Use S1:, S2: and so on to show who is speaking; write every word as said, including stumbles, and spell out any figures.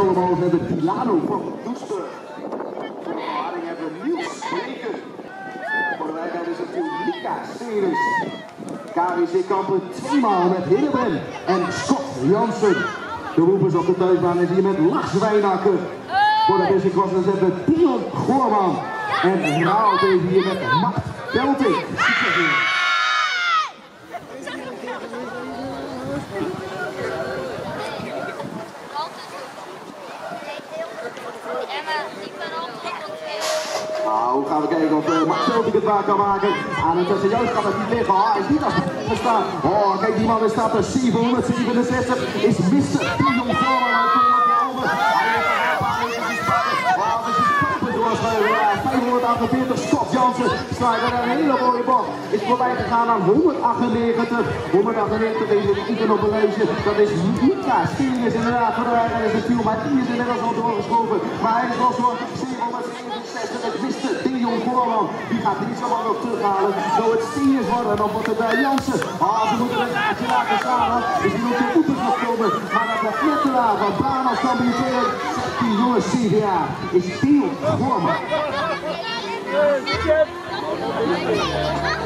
S1: Solomons hebben we Dilano van Doesburg. Voor de Haring hebben we Niels Breken. Voor de Wijkheid is het natuurlijk Mika Ceres. K W C-kampen tweemaal met Hillebren en Scott Jansen. De roepers op de thuisbaan is hier met Lars Wijnakker. Voor de Basic Crossers hebben we Dion Goorman. En Raalt is hier met Mart Belting. Nou, gaan we kijken of uh, Mart Belting het waar kan maken. Aan het tussen juist kan het niet liggen. Oh, hij is niet als hij staat. Oh, kijk, die man is staat er zevenhonderdzevenenzestig. Is mister Dion Goorman uit de over. Hij heeft een paar meters gespannen. Oh, dat is een koper doorschuiven. vijfhonderdachtenveertig, Scott Jansen sluit er een hele mooie bal. Is voorbij gegaan aan honderdachtennegentig. honderdachtennegentig is het ieder op een lijstje. Dat is Mika Ceres inderdaad voor de Wijkheid is het viel. Maar die is inmiddels al doorgeschoven. Maar hij is wel zo'n zevenhonderdzevenenzestig. Het mister Dion Goorman. Die gaat niet zo lang op terughalen. Zo het Ceres worden. Dan wordt het bij Jansen. Ah, ze moeten een gaatje laten staan. Is die op de voeten gekomen. Maar dat wordt net te laat. Want Branos kan bieden. Die jongens C V A is Dion Goorman.
S2: Good job.